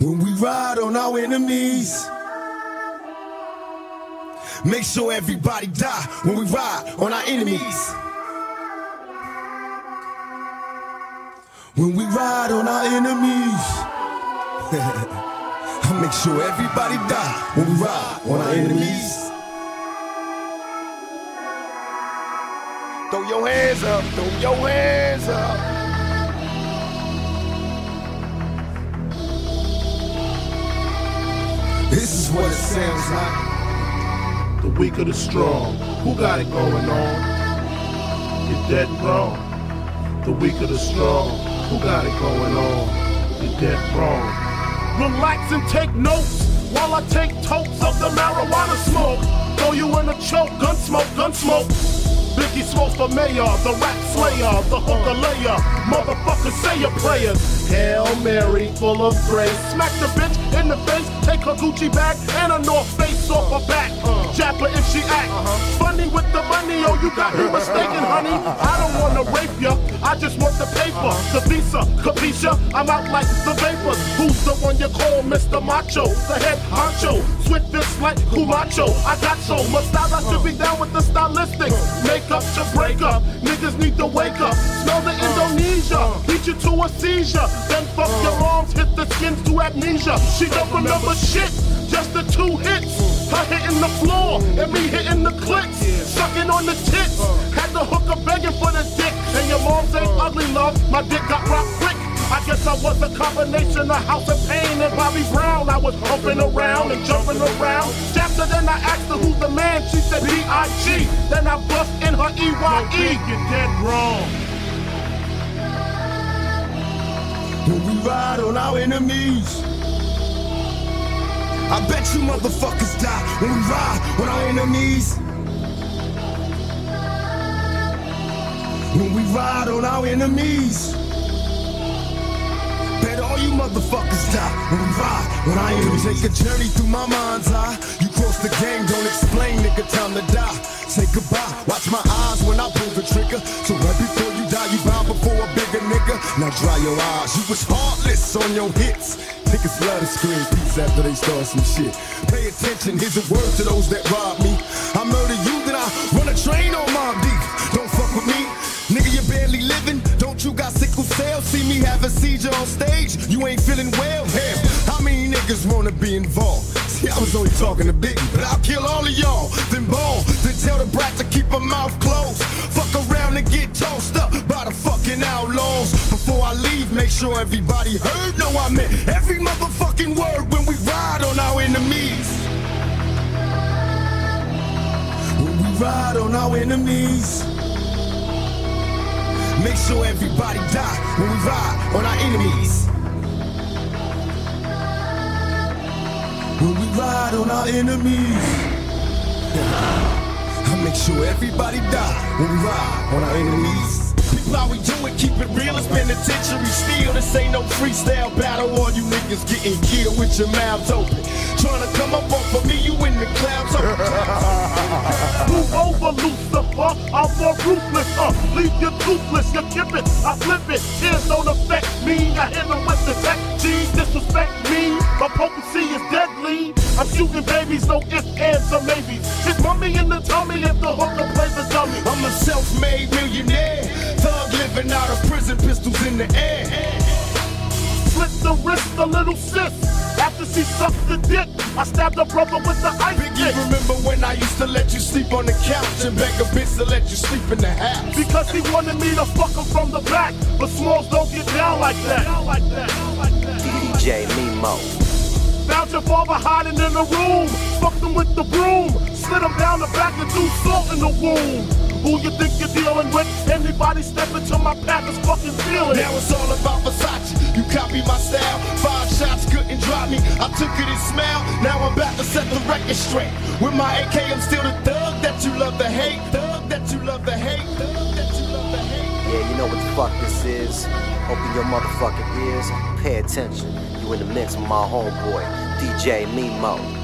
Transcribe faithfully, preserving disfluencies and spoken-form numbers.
When we ride on our enemies, make sure everybody die. When we ride on our enemies, when we ride on our enemies, I make sure everybody die. When we ride on our enemies. Throw your hands up, throw your hands up. This is what it sounds like. The weak or the strong, who got it going on? You're dead wrong. The weak or the strong, who got it going on? You're dead wrong. Relax and take notes while I take totes of the marijuana smoke. Throw you in a choke, gun smoke, gun smoke. Biggie Smalls for mayor, the rap slayer, the hooker layer, motherfuckers say your prayers. Hail Mary, full of grace. Smack the bitch in the face, take her Gucci bag and a North Face off her back. Jab her if she act funny with the money, oh you got me mistaken, honey. I don't wanna rape ya, I just want the paper, the visa, capisha. I'm out like the vapors. Who's the one you call Mister Macho, the head honcho? Switch this like Kumacho. I got so much style, I should be down with the stylistics. Make up to break up, niggas need to wake up. Smell the Indonesia, beat you to a seizure. Then fuck your arms, hit the skins to amnesia. She don't remember shit, just the two hits. Her hitting the floor, and me hitting the clicks. Sucking on the tits, had the hooker begging for the dick. And your moms ain't ugly, love, my dick got rocked quick. I guess I was a combination of House of Pain and Bobby Brown. I was humping around and jumping around. After then I asked her who's the man, she said B I G Then I bust in her E Y E You're dead wrong. When we ride on our enemies, I bet you motherfuckers die. When we ride on our enemies, when we ride on our enemies, bet all you motherfuckers die. When we ride on our enemies. Take a journey through my mind's eye. You cross the game, don't explain, nigga, time to die. Say goodbye, watch my eyes when I pull the trigger. So right before you die, you bow before a bigger nigga. Now dry your eyes, you was heartless on your hits. Niggas love to scream peace after they start some shit. Pay attention, here's a word to those that rob me. I murder you, then I run a train on Mob Deep. Don't fuck with me, nigga, you barely living. Don't you got sickle cell? See me have a seizure on stage, you ain't feeling well. Hell, how many niggas wanna be involved? See, I was only talking to Biggie, but I'll kill all of y'all. Then ball, then tell the brat to keep her mouth closed. Fuck around and get tossed up by the fucking outlaws. Before I leave, make sure everybody heard. No, I meant every motherfucking word when we ride on our enemies. When we ride on our enemies, make sure everybody die. When we ride on our enemies, when we ride on our enemies, I make sure everybody die. When we ride on our enemies. People, how we do it, keep it real, it's penitentiary steel. This ain't no freestyle battle, all you niggas getting killed with your mouths open. Trying to come up off of me, you in the clouds. Move over, Lucifer, I'm more ruthless. Uh, leave you toothless, you skip it, I flip it. Tears don't affect me, I hit them with the tech G. Disrespect me, my potency is deadly. I'm shooting babies, no ifs, ands, or maybes. Hit mummy in the tummy if the hooker plays the dummy. I'm a self-made millionaire, thug living out of prison, pistols in the air. Slit the wrist, a little sis. After she sucked the dick, I stabbed her brother with the ice Biggie, pick. remember when I used to let you sleep on the couch and beg a bitch to let you sleep in the house? Because he wanted me to fuck him from the back. But Smalls don't get down like that. Down like that. Down like that. D J Mimo. Found your father hiding in the room. Fucked him with the broom. Slid him down the back and threw salt in the wound. Who you think you're dealing with? Anybody step into my path is fucking feeling it. Now it's all about Versace. You copy my style. Five shots couldn't drop me. I took it and smiled. Now I'm about to set the record straight. With my A K, I'm still the thug that you love to hate. Thug that you love to hate. Thug that you love to hate. Yeah, you know what the fuck this is. Open your motherfucking ears. Pay attention. You in the mix with my homeboy, D J Mimo.